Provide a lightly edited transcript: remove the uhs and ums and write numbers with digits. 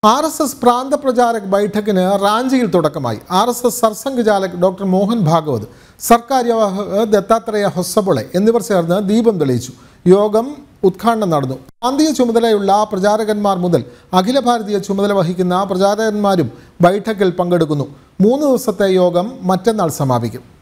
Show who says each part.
Speaker 1: RSS പ്രാന്ത പ്രചാരക് ബൈഠക്കിന് റാഞ്ചിയിൽ തുടക്കമായി. RSS Sarsanghchalak doctor Mohan Bhagwat, സർക്കാർ ദത്താത്രേയ ഹൊസബൊളെ എന്നിവർ ചേർന്ന് ദീപം തെളിയിച്ചു. യോഗം ഉദ്ഘാടനം നടന്നു. പ്രാന്തീയ ചുമതലയുള്ള പ്രചാരകന്മാർ മുതൽ അഖില ഭാരതീയ ചുമതല വഹിക്കുന്ന പ്രചാരകന്മാരും ബൈഠക്കിൽ പങ്കെടുക്കുന്നു. 3 ദിവസത്തെ യോഗം മറ്റന്നാൾ സമാപിക്കും.